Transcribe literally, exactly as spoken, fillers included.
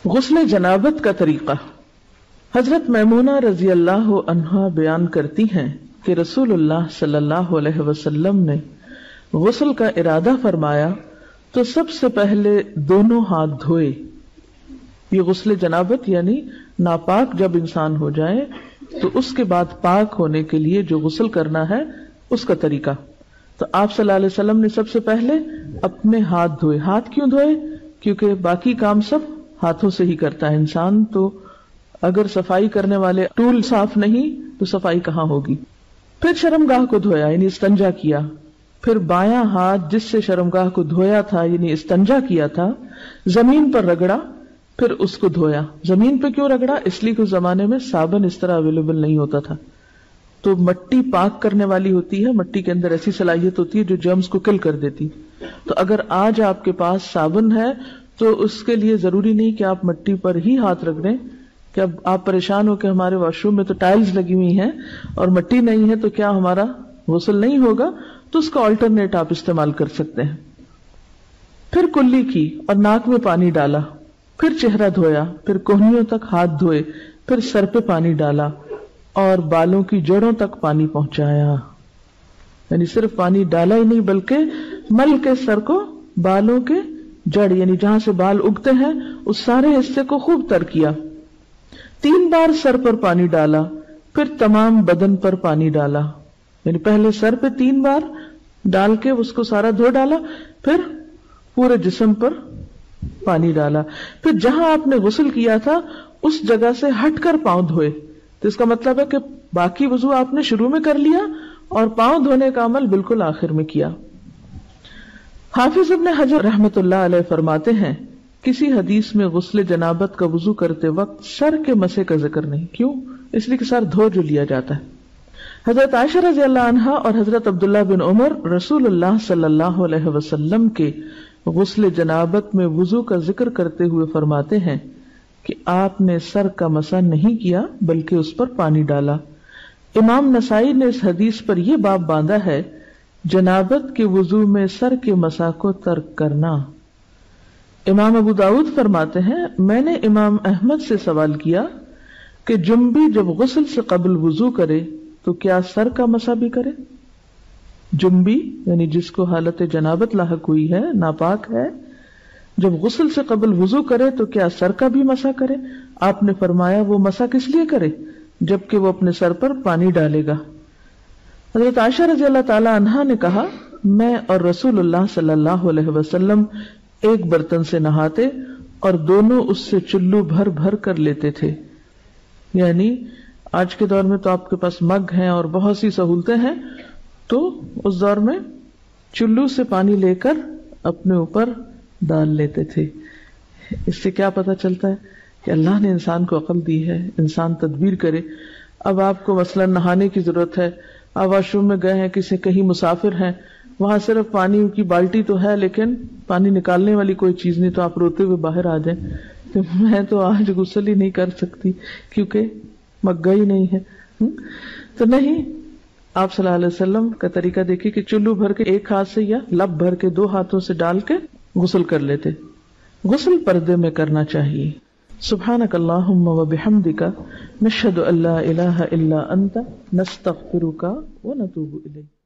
غسل جنابت کا طریقہ۔ حضرت میمونہ رضی اللہ عنہا بیان کرتی ہیں کہ رسول اللہ صلی اللہ علیہ وسلم نے غسل کا ارادہ فرمایا تو سب سے پہلے دونوں ہاتھ دھوئے۔ یہ غسل جنابت یعنی ناپاک جب انسان ہو جائے تو اس کے بعد پاک ہونے کے لیے جو غسل کرنا ہے اس کا طریقہ۔ تو آپ صلی اللہ علیہ وسلم نے سب سے پہلے اپنے ہاتھ دھوئے۔ ہاتھ کیوں دھوئے؟ کیونکہ باقی کام سب ہاتھوں سے ہی کرتا ہے انسان، تو اگر صفائی کرنے والے ٹول صاف نہیں تو صفائی کہاں ہوگی۔ پھر شرمگاہ کو دھویا یعنی استنجا کیا، پھر بایاں ہاتھ جس سے شرمگاہ کو دھویا تھا یعنی استنجا کیا تھا زمین پر رگڑا، پھر اس کو دھویا۔ زمین پہ کیوں رگڑا؟ اس لیے کہ اس زمانے میں صابن اس طرح اویلیبل نہیں ہوتا تھا، تو مٹی پاک کرنے والی ہوتی ہے، مٹی کے اندر ایسی صلاحیت ہوتی ہے جو جرمز کو کل کر دیتی۔ تو اگر آج آپ کے پاس صابن ہے تو اس کے لیے ضروری نہیں کہ آپ مٹی پر ہی ہاتھ رکھ دیں کہ اب آپ پریشان ہو کہ ہمارے واش روم میں تو ٹائلز لگی ہوئی ہیں اور مٹی نہیں ہے تو کیا ہمارا غسل نہیں ہوگا، تو اس کا آلٹرنیٹ آپ استعمال کر سکتے ہیں۔ پھر کلی کی اور ناک میں پانی ڈالا، پھر چہرہ دھویا، پھر کوہنیوں تک ہاتھ دھوئے، پھر سر پہ پانی ڈالا اور بالوں کی جڑوں تک پانی پہنچایا۔ یعنی صرف پانی ڈالا ہی نہیں بلکہ مل کے سر کو بالوں کے جڑ یعنی جہاں سے بال اگتے ہیں اس سارے حصے کو خوب تر کیا۔ تین بار سر پر پانی ڈالا، پھر تمام بدن پر پانی ڈالا، یعنی پہلے سر پہ تین بار ڈال کے اس کو سارا دھو ڈالا، پھر پورے جسم پر پانی ڈالا، پھر جہاں آپ نے غسل کیا تھا اس جگہ سے ہٹ کر پاؤں دھوئے۔ تو اس کا مطلب ہے کہ باقی وضو آپ نے شروع میں کر لیا اور پاؤں دھونے کا عمل بالکل آخر میں کیا۔ حافظ ابن حجر رحمت اللہ علیہ فرماتے ہیں کسی حدیث میں غسل جنابت کا وضو کرتے وقت سر کے مسے کا ذکر نہیں۔ کیوں؟ اس لیے کہ سر دھو جو لیا جاتا ہے۔ حضرت عائشہ رضی اللہ عنہا اور حضرت عبداللہ بن عمر رسول اللہ صلی اللہ علیہ وسلم کے غسل جنابت میں وضو کا ذکر کرتے ہوئے فرماتے ہیں کہ آپ نے سر کا مسح نہیں کیا بلکہ اس پر پانی ڈالا۔ امام نسائی نے اس حدیث پر یہ باب باندھا ہے جنابت کے وضو میں سر کے مسح کو ترک کرنا۔ امام ابو داؤد فرماتے ہیں میں نے امام احمد سے سوال کیا کہ جنبی جب غسل سے قبل وضو کرے تو کیا سر کا مسح بھی کرے؟ جنبی یعنی جس کو حالت جنابت لاحق ہوئی ہے، ناپاک ہے، جب غسل سے قبل وضو کرے تو کیا سر کا بھی مسح کرے؟ آپ نے فرمایا وہ مسح کس لیے کرے؟ جبکہ وہ اپنے سر پر پانی ڈالے گا۔ حضرت عائشہ رضی اللہ تعالی عنہا نے کہا میں اور رسول اللہ صلی اللہ علیہ وسلم ایک برتن سے نہاتے اور دونوں اس سے چلو بھر بھر کر لیتے تھے۔ یعنی آج کے دور میں تو آپ کے پاس مگ ہیں اور بہت سی سہولتیں ہیں، تو اس دور میں چلو سے پانی لے کر اپنے اوپر ڈال لیتے تھے۔ اس سے کیا پتہ چلتا ہے کہ اللہ نے انسان کو عقل دی ہے، انسان تدبیر کرے۔ اب آپ کو مثلا نہانے کی ضرورت ہے، آپ واش روم میں گئے ہیں، کسی کہیں مسافر ہیں، وہاں صرف پانی کی بالٹی تو ہے لیکن پانی نکالنے والی کوئی چیز نہیں، تو آپ روتے ہوئے باہر آ جائیں کہ میں تو آج غسل ہی نہیں کر سکتی کیونکہ مگا ہی نہیں ہے، تو نہیں، آپ صلی اللہ علیہ وسلم کا طریقہ دیکھیے کہ چلو بھر کے ایک ہاتھ سے یا لب بھر کے دو ہاتھوں سے ڈال کے غسل کر لیتے۔ غسل پردے میں کرنا چاہیے۔ سبحانک اللہم و بحمدک نشہد ان لا الہ الا انت نستغفرک و نتوب الیک۔